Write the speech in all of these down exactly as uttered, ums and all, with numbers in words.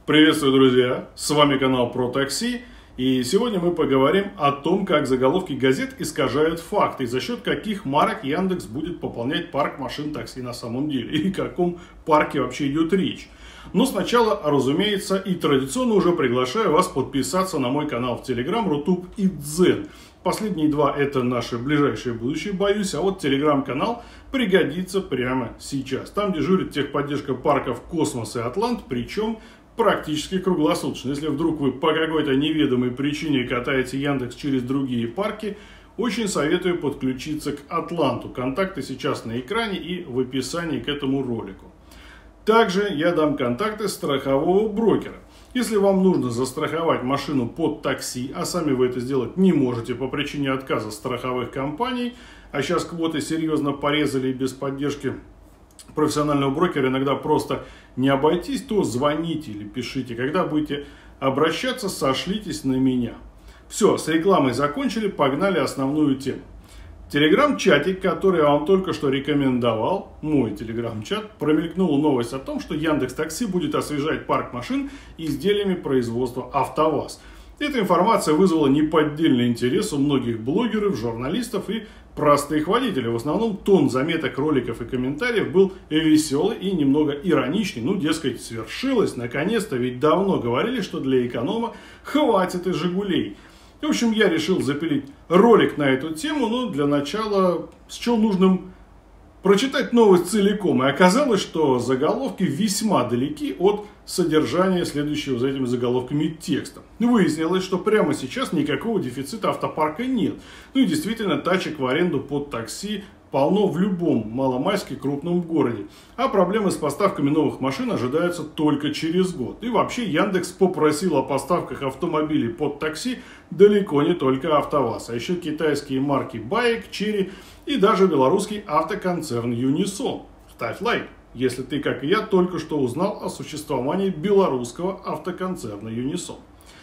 Приветствую, друзья! С вами канал про такси. И сегодня мы поговорим о том, как заголовки газет искажают факты и за счет каких марок Яндекс будет пополнять парк машин такси на самом деле. И о каком парке вообще идет речь. Но сначала, разумеется, и традиционно уже приглашаю вас подписаться на мой канал в Telegram, Рутуб и Дзен. Последние два это наше ближайшее будущее, боюсь, а вот телеграм-канал пригодится прямо сейчас. Там дежурит техподдержка парков Космос и Атлант, причем практически круглосуточно. Если вдруг вы по какой-то неведомой причине катаете Яндекс через другие парки, очень советую подключиться к Атланту. Контакты сейчас на экране и в описании к этому ролику. Также я дам контакты страхового брокера. Если вам нужно застраховать машину под такси, а сами вы это сделать не можете по причине отказа страховых компаний, а сейчас квоты серьезно порезали и без поддержки профессионального брокера иногда просто не обойтись, то звоните или пишите. Когда будете обращаться, сошлитесь на меня. Все, с рекламой закончили, погнали основную тему. Телеграм-чатик, который я вам только что рекомендовал, мой телеграм-чат, промелькнула новость о том, что Яндекс.Такси будет освежать парк машин изделиями производства АвтоВАЗ. Эта информация вызвала неподдельный интерес у многих блогеров, журналистов и простых водителей. В основном тон заметок, роликов и комментариев был веселый и немного ироничный. Ну, дескать, свершилось, наконец-то, ведь давно говорили, что для эконома хватит и «Жигулей». В общем, я решил запилить ролик на эту тему, но для начала счел нужным прочитать новость целиком. И оказалось, что заголовки весьма далеки от содержания следующего за этими заголовками текста. Выяснилось, что прямо сейчас никакого дефицита автопарка нет. Ну и действительно, тачек в аренду под такси полно в любом маломальски крупном городе. А проблемы с поставками новых машин ожидаются только через год. И вообще Яндекс попросил о поставках автомобилей под такси далеко не только АвтоВАЗ, а еще китайские марки Байк, Chery и даже белорусский автоконцерн Юнисон. Ставь лайк, если ты, как и я, только что узнал о существовании белорусского автоконцерна Юнисон.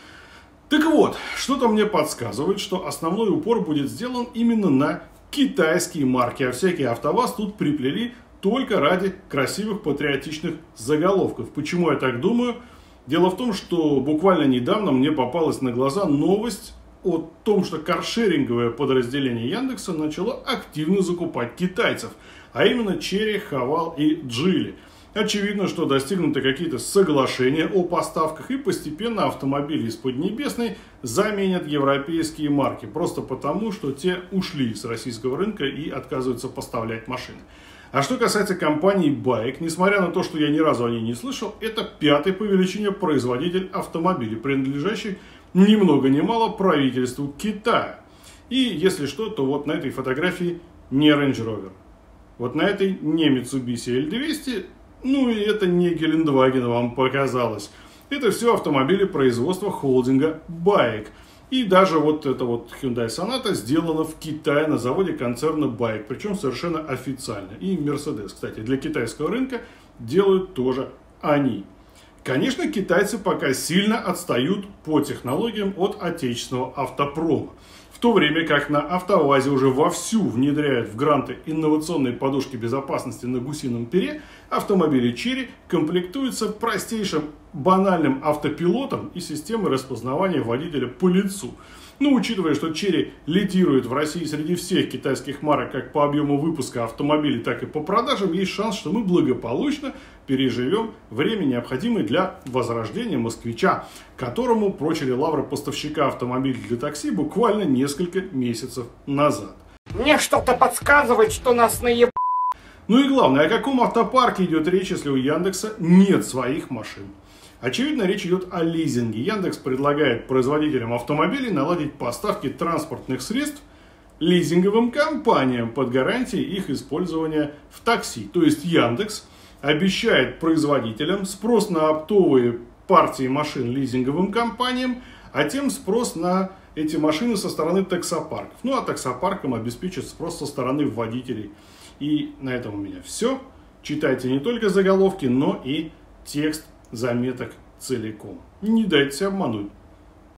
Так вот, что-то мне подсказывает, что основной упор будет сделан именно на китайские марки, а всякие АвтоВАЗ тут приплели только ради красивых патриотичных заголовков. Почему я так думаю? Дело в том, что буквально недавно мне попалась на глаза новость о том, что каршеринговое подразделение Яндекса начало активно закупать китайцев, а именно Chery, Haval и Geely. Очевидно, что достигнуты какие-то соглашения о поставках, и постепенно автомобили из Поднебесной заменят европейские марки, просто потому, что те ушли с российского рынка и отказываются поставлять машины. А что касается компании Байк, несмотря на то, что я ни разу о ней не слышал, это пятый по величине производитель автомобилей, принадлежащий ни много ни мало правительству Китая. И если что, то вот на этой фотографии не Range Rover. Вот на этой не Mitsubishi эль двести, ну и это не Гелендваген вам показалось. Это все автомобили производства холдинга Байк. И даже вот эта вот Hyundai Sonata сделана в Китае на заводе концерна Байк, причем совершенно официально. И Mercedes, кстати, для китайского рынка делают тоже они. Конечно, китайцы пока сильно отстают по технологиям от отечественного автопрома. В то время как на АвтоВАЗе уже вовсю внедряют в гранты инновационные подушки безопасности на гусином пере, автомобили Chery комплектуются простейшим банальным автопилотом и системой распознавания водителя по лицу. Но учитывая, что Chery лидирует в России среди всех китайских марок как по объему выпуска автомобилей, так и по продажам, есть шанс, что мы благополучно переживем время, необходимое для возрождения москвича, которому прочили лавры поставщика автомобилей для такси буквально несколько месяцев назад. Мне что-то подсказывает, что нас наеб... Ну и главное, о каком автопарке идет речь, если у Яндекса нет своих машин? Очевидно, речь идет о лизинге. Яндекс предлагает производителям автомобилей наладить поставки транспортных средств лизинговым компаниям под гарантией их использования в такси. То есть Яндекс обещает производителям спрос на оптовые партии машин лизинговым компаниям, а тем спрос на эти машины со стороны таксопарков. Ну а таксопаркам обеспечит спрос со стороны водителей. И на этом у меня все. Читайте не только заголовки, но и текст заметок целиком. Не дайте себя обмануть.